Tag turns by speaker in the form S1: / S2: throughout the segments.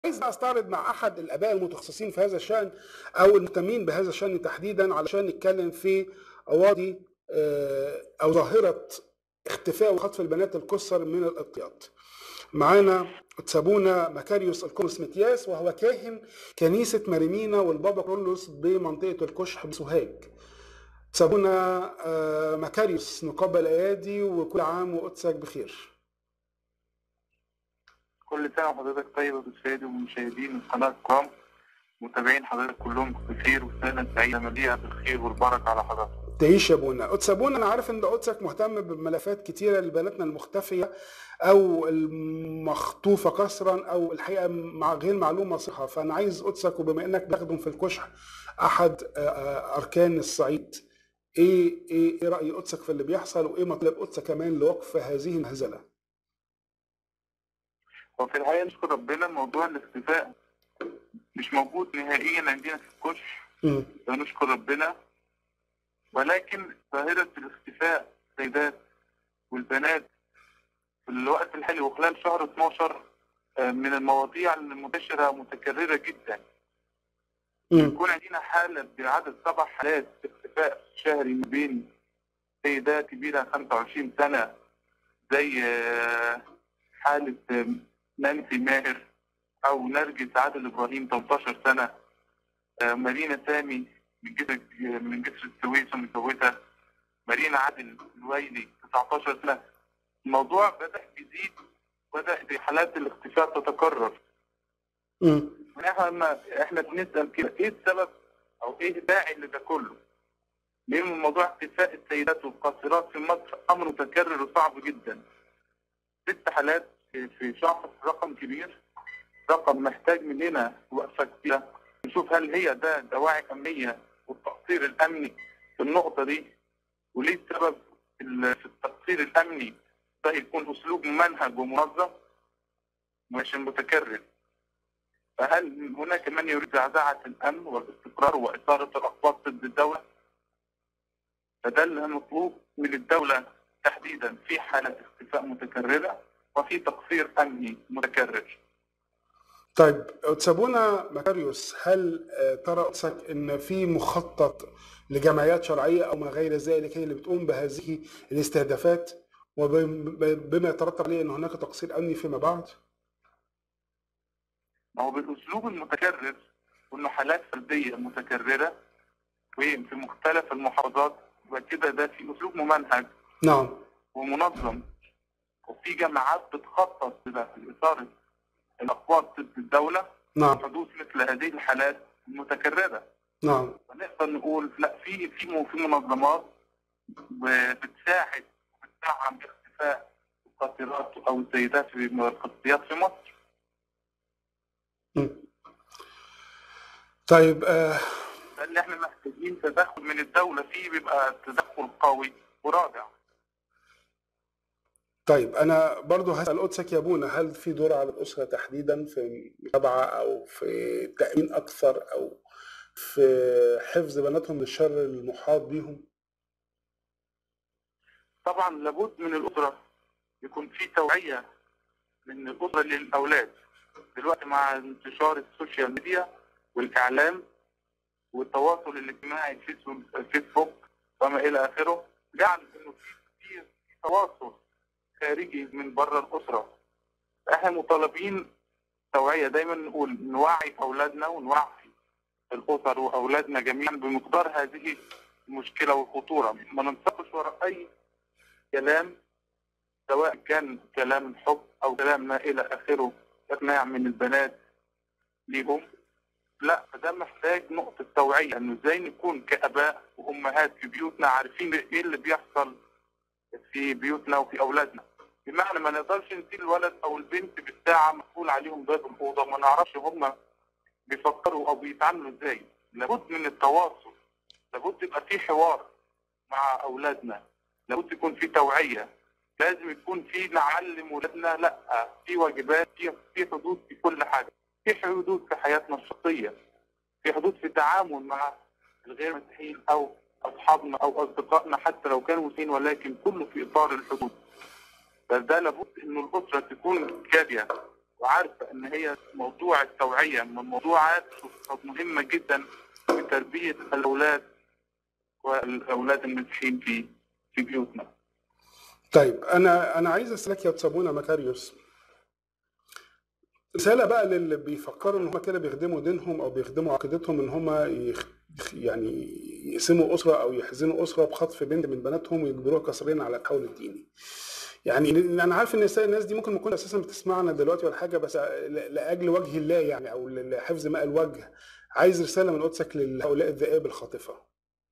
S1: عايز استعرض مع احد الاباء المتخصصين في هذا الشان او المهتمين بهذا الشان تحديدا علشان نتكلم في قواضي او ظاهره اختفاء وخطف البنات القُصَّر من الإقطاعات. معانا أتسابونا مكاريوس القمص متياس، وهو كاهن كنيسة مريمينا والبابا كرولوس بمنطقة الكشح بسوهاج. أتسابونا مكاريوس، نقبل الأيادي وكل عام وقدسك بخير.
S2: كل سنة وحضرتك طيب يا سيدي ومشاهدين القناة الكرام، متابعين حضرتك كلهم بخير وسنة سعيدة مليئة بالخير والبركة على حضرتك.
S1: تعيش يا ابونا. قدس ابونا، انا عارف ان قدسك مهتم بملفات كتيره لبناتنا المختفيه او المخطوفه قسرا او الحقيقه مع غير معلومه صحه، فانا عايز قدسك، وبما انك بتخدم في الكشح احد اركان الصعيد، ايه راي قدسك في اللي بيحصل، وايه مطلب قدسك كمان لوقف هذه المهزله؟
S2: وفي الحقيقة نشكر ربنا موضوع الاختفاء مش موجود نهائيا عندنا في الكشح، نشكر ربنا. ولكن ظاهرة الاختفاء السيدات والبنات في الوقت الحالي وخلال شهر 12 من المواضيع المنتشرة متكررة جدا. يكون عندنا حالة بعدد 7 حالات اختفاء شهري ما بين سيدات كبيرة 25 سنة زي حالة نانسي ماهر أو نرجس عادل إبراهيم 18 سنة، مارينا سامي من جسر السويس ومتجوزة، مارينا عادل الويلي 19 سنة. الموضوع بدأ يزيد، بدأ حالات الاختفاء تتكرر. احنا بنسأل كده ايه السبب او ايه الداعي لده كله؟ لأن موضوع اختفاء السيدات والقاصرات في مصر أمر متكرر وصعب جدا. 6 حالات في شهر، رقم كبير، رقم محتاج مننا وقفة كبيرة نشوف هل هي ده دواعي أمنية والتقصير الأمني في النقطة دي، وليه السبب في التقصير الأمني ده يكون أسلوب ممنهج ومنظم مش متكرر. فهل هناك من يريد زعزعة الأمن والاستقرار وإثارة الأقباط ضد الدولة؟ فده اللي مطلوب من الدولة تحديدا في حالة اختفاء متكررة وفي تقصير أمني متكرر.
S1: طيب أتسابونا مكاريوس، هل ترى قدسك ان في مخطط لجمعيات شرعيه او ما غير ذلك هي اللي بتقوم بهذه الاستهدافات، وبما يترتب عليه ان هناك تقصير امني فيما بعد؟
S2: ما هو بالاسلوب المتكرر وانه حالات فرديه متكرره وفي مختلف المحافظات، وكده ده في اسلوب ممنهج
S1: نعم
S2: ومنظم، وفي جماعات بتخطط لاثاره الاقباط ضد الدوله.
S1: نعم.
S2: حدوث مثل هذه الحالات المتكرره.
S1: نعم.
S2: فنقدر نقول لا، في منظمات بتساعد وبتدعم اختفاء القاصرات او السيدات في القضيات في مصر.
S1: طيب
S2: ده اللي احنا محتاجين تدخل من الدولة فيه، بيبقى تدخل قوي ورادع.
S1: طيب أنا برضو هسأل قدسك يا أبونا، هل في دور على الأسرة تحديدا في متابعة أو في تأمين أكثر أو في حفظ بناتهم من الشر المحاط بيهم؟
S2: طبعا لابد من الأسرة يكون في توعية من الأسرة للأولاد. دلوقتي مع انتشار السوشيال ميديا والإعلام والتواصل الاجتماعي الفيسبوك وما إلى آخره، جعل إنه في تواصل خارجي من بره الأسرة. احنا مطالبين توعية، دايما نقول نوعي أولادنا ونوعي الأسر وأولادنا جميعا بمقدار هذه المشكلة والخطورة. ما ننسقش وراء أي كلام، سواء كان كلام حب أو كلام ما إلى آخره إقناع من البنات ليهم. لا، ده محتاج نقطة توعية، إنه إزاي نكون كآباء وأمهات في بيوتنا عارفين إيه اللي بيحصل في بيوتنا وفي أولادنا. بمعنى ما نقدرش نسيب الولد أو البنت بالساعة مقفول عليهم باب الأوضة ما نعرفش هم بيفكروا أو بيتعاملوا إزاي. لابد من التواصل، لابد يبقى في حوار مع أولادنا، لابد يكون في توعية، لازم يكون في نعلم ولادنا لا، في واجبات، في حدود في كل حاجة، في حدود في حياتنا الشخصية، في حدود في التعامل مع الغير مسيحيين أو أصحابنا أو أصدقائنا حتى لو كانوا مسيحيين، ولكن كله في إطار الحدود. فده لابد إنه الأسرة تكون كافية وعارفه ان هي موضوع التوعيه من الموضوعات مهمه جدا في تربيه الاولاد والاولاد المسيحيين في بيوتنا.
S1: طيب انا عايز اسالك يا تسابونا مكاريوس، رساله بقى للي بيفكروا ان هم كده بيخدموا دينهم او بيخدموا عقيدتهم، ان هم يعني يقسموا اسره او يحزنوا اسره بخطف بنت من بناتهم ويجبروها كسرين على الحول الديني. يعني انا عارف ان الناس دي ممكن ما تكون اساسا بتسمعنا دلوقتي ولا حاجه، بس لاجل وجه الله يعني، او لحفظ ماء الوجه، عايز رساله من قدسك لهؤلاء الذئاب الخاطفه.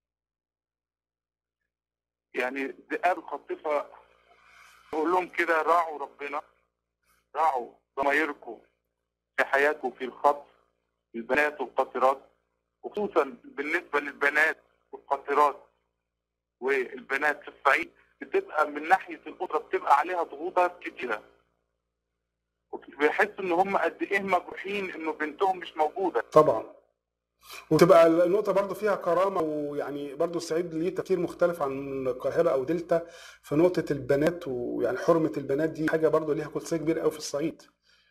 S2: يعني الذئاب الخاطفه بقول لهم كده: راعوا ربنا، راعوا ضمايركم في حياتكم في الخطف البنات والقاصرات، وخصوصا بالنسبه للبنات والقاصرات والبنات في الصعيد، بتبقى من ناحيه الاسره بتبقى عليها ضغوطات كتيره، وبيحسوا ان هم قد ايه مجروحين انه بنتهم مش موجوده.
S1: طبعا، وتبقى النقطه برضو فيها كرامه، ويعني برضو الصعيد ليه تفكير مختلف عن القاهره او دلتا في نقطه البنات، ويعني حرمه البنات دي حاجه برضو ليها قدسيه كبيره قوي في الصعيد.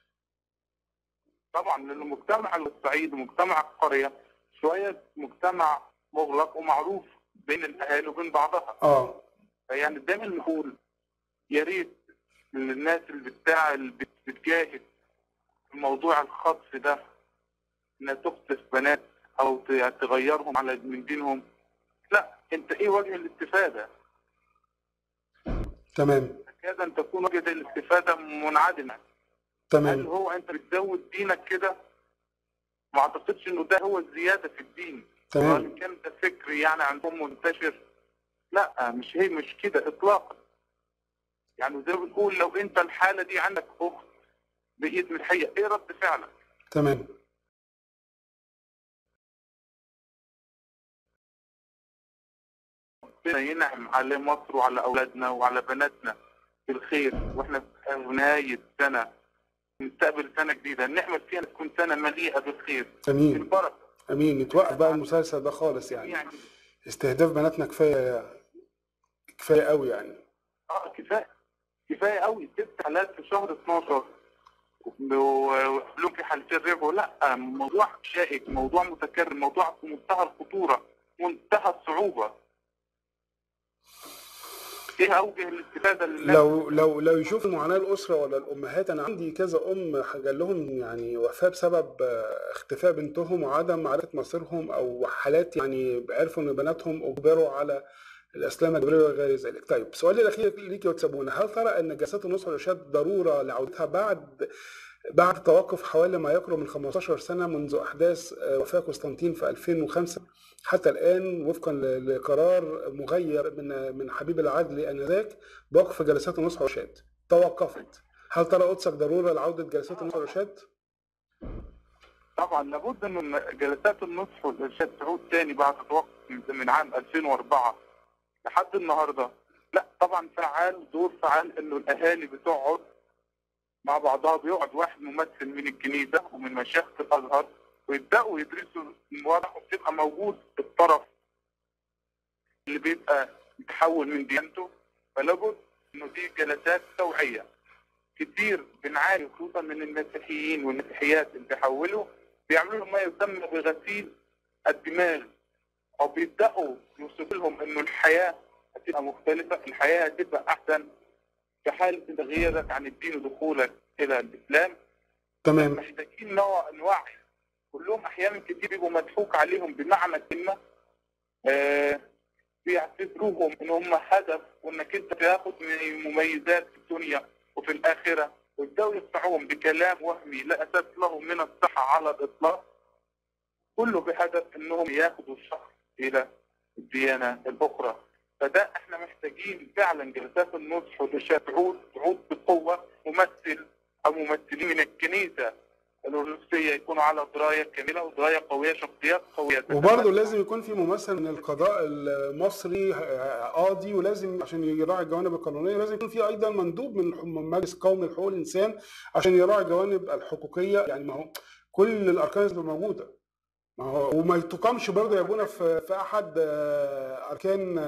S2: طبعا لان مجتمع الصعيد ومجتمع القريه شويه مجتمع مغلق ومعروف بين الاهالي وبين بعضها. يعني دايما نقول يا ريت الناس اللي بتجاهد في موضوع الخطف ده انها تخطف بنات او تغيرهم على من دينهم، لا، انت ايه وجه الاستفاده؟
S1: تمام.
S2: كذا ان تكون وجه الاستفاده منعدمه.
S1: تمام.
S2: هل هو انت بتزود دينك كده؟ ما اعتقدش انه ده هو الزياده في الدين.
S1: تمام.
S2: كان ده فكر يعني عندهم منتشر، لا مش كده اطلاقا. يعني زي ما بنقول لو انت الحاله دي عندك اخت بايد مسيحيه، ايه رد فعلك؟
S1: تمام.
S2: ربنا ينعم على مصر وعلى اولادنا وعلى بناتنا بالخير، واحنا في نهايه سنه نستقبل سنه جديده نعمل فيها تكون سنه مليئه بالخير.
S1: امين.
S2: بالبركه.
S1: امين. يتوقف بقى المسلسل ده خالص يعني. استهداف بناتنا كفايه قوي يعني.
S2: كفايه قوي. 6 حالات في شهر 12 ولهم في حالتين رجعوا. لا، موضوع شائك، موضوع متكرر، موضوع في منتهى الخطوره، منتهى الصعوبه. ايه اوجه الاستفاده للناس؟
S1: لو يشوف معاناه الاسره ولا الامهات، انا عندي كذا ام جال لهم يعني وفاه بسبب اختفاء بنتهم وعدم معرفه مصيرهم، او حالات يعني عرفوا ان بناتهم اجبروا على الاسلام الجبريه وغير ذلك. طيب سؤالي الاخير ليك يا تسابونا، هل ترى ان جلسات النصح والارشاد ضروره لعودتها بعد توقف حوالي ما يقرب من 15 سنه منذ احداث وفاه قسطنطين في 2005 حتى الان، وفقا لقرار مغير من حبيب العدل انذاك بوقف جلسات النصح والارشاد توقفت؟ هل ترى قدسك ضروره لعوده جلسات النصح والارشاد؟
S2: طبعا لابد ان جلسات النصح والارشاد تعود تاني بعد توقف من عام 2004 لحد النهارده. لا طبعا دور فعال انه الاهالي بتقعد مع بعضها، بيقعد واحد ممثل من الكنيسه ومن مشايخ الازهر ويبداوا يدرسوا المواضيع، وبتبقى موجود الطرف اللي بيبقى يتحول من ديانته. فلابد انه دي جلسات توعيه. كتير بنعاني خصوصا من المسيحيين والمسيحيات اللي بيحولوا بيعملوا ما يسمى بغسيل الدماغ، او بيبداوا يوصفوا لهم انه الحياه هتبقى مختلفه، الحياه هتبقى احسن في حال تغييرك عن الدين ودخولك الى الاسلام.
S1: تمام.
S2: محتاجين نوعي كلهم. احيانا كتير بيبقوا مضحوك عليهم بمعنى الكلمه، بيعتبروهم ان هم هدف وانك انت تاخد من مميزات في الدنيا وفي الاخره، ويبداوا يقطعوهم بكلام وهمي لا اساس له من الصحه على الاطلاق، كله بهدف انهم ياخذوا الشخص الى الديانه الاخرى. فده احنا محتاجين فعلا جلسات النصح والارشاد تعود بقوه. ممثل او ممثلين من الكنيسه الأرثوذكسية يكونوا على درايه كامله ودرايه قويه، شخصيات قويه.
S1: وبرضه لازم يكون في ممثل من القضاء المصري قاضي، ولازم عشان يراعي الجوانب القانونيه، لازم يكون في ايضا مندوب من مجلس قومي لحقوق الانسان عشان يراعي الجوانب الحقوقيه. يعني ما هو كل الاركان اللي موجوده. وما تقامش برضه يا ابونا في احد اركان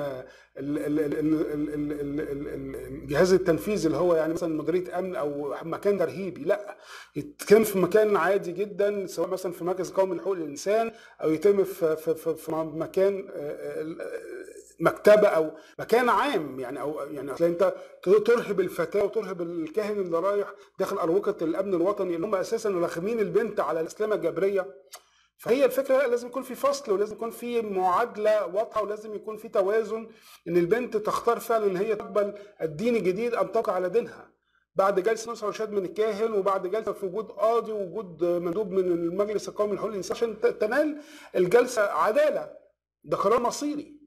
S1: الجهاز التنفيذي اللي هو يعني مثلا مديريه امن او مكان ترهيبي، لا، يتم في مكان عادي جدا، سواء مثلا في مركز قومي لحقوق الانسان او يتم في مكان مكتبه او مكان عام يعني، او يعني اصل انت ترهب الفتاه وترهب الكاهن اللي رايح داخل اروقه الامن الوطني اللي هم اساسا راخمين البنت على الاسلامه الجبريه. فهي الفكره لازم يكون في فصل، ولازم يكون في معادله واضحه، ولازم يكون في توازن ان البنت تختار فعلا ان هي تقبل الدين الجديد ام تبقى على دينها بعد جلسه نصح وارشاد من الكاهن، وبعد جلسه في وجود قاضي ووجود مندوب من المجلس القومي لحقوق الانسان عشان تنال الجلسه عداله. ده قرار مصيري.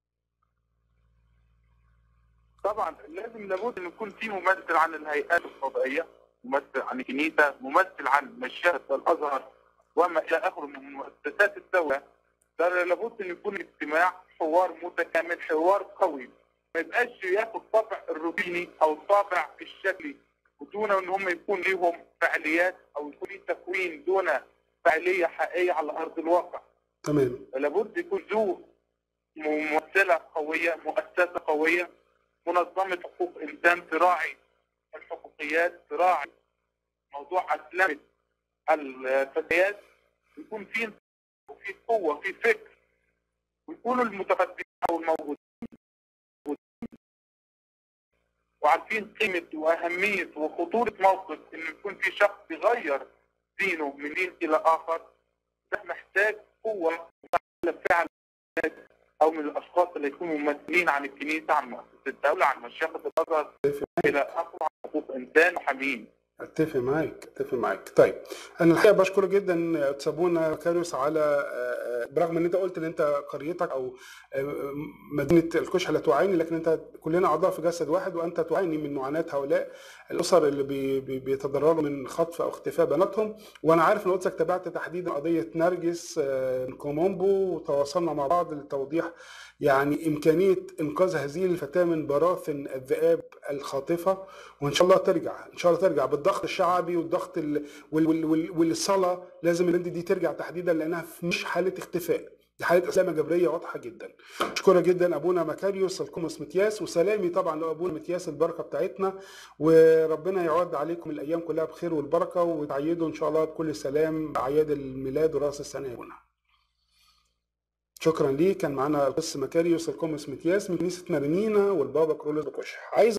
S2: طبعا لازم لابد ان يكون في ممثل عن الهيئات القضائيه، ممثل عن الكنيسه، ممثل عن مشيخه الازهر وما الى اخره من مؤسسات الدوله. لابد ان يكون اجتماع حوار متكامل، حوار قوي، ما يبقاش ياخد طابع الروتيني او الطابع الشكلي ودون ان هم يكون ليهم فعاليات او يكون ليه تكوين دون فعاليه حقيقيه على ارض الواقع.
S1: تمام.
S2: لابد يكون ذو ممثله قويه، مؤسسه قويه، منظمه حقوق انسان تراعي الحقوقيات، تراعي موضوع اسلمه الفتيات، يكون في قوه، في فكر، ويكونوا المتقدمين او الموجودين وعارفين قيمه واهميه وخطوره موقف ان يكون في شخص يغير دينه من دين الى اخر. ده محتاج قوه فعلا، او من الاشخاص اللي يكونوا ممثلين عن الكنيسه، عن مؤسسه الدوله، عن مشيخه الازهر الى اخره، عن حقوق انسان وحامين.
S1: اتفق معاك. طيب انا الحقيقه بشكرك جدا ابونا مكاريوس على برغم ان انت قلت ان انت قريتك او مدينه الكشح لا تعاني، لكن انت كلنا اعضاء في جسد واحد، وانت تعاني من معاناه هؤلاء الاسر اللي بيتضرروا من خطف او اختفاء بناتهم. وانا عارف ان قدسك تابعت تحديدا قضيه نرجس كومومبو، وتواصلنا مع بعض لتوضيح يعني امكانيه انقاذ هذه الفتاه من براثن الذئاب الخاطفه، وان شاء الله ترجع، ان شاء الله ترجع بالضغط الشعبي والضغط والصلاه. لازم البنت دي ترجع تحديدا لانها مش حاله اختفاء، دي حاله اسلامه جبريه واضحه جدا. اشكرك جدا ابونا مكاريوس القمص متياس، وسلامي طبعا لابونا متياس البركه بتاعتنا، وربنا يعود عليكم الايام كلها بخير والبركه، وتعيدوا ان شاء الله بكل سلام اعياد الميلاد وراس السنه يا ابونا. شكرا ليك. كان معانا القس مكاريوس القمص متياس من كنيسه مرنينا والبابا كرولوس بكشح. عايز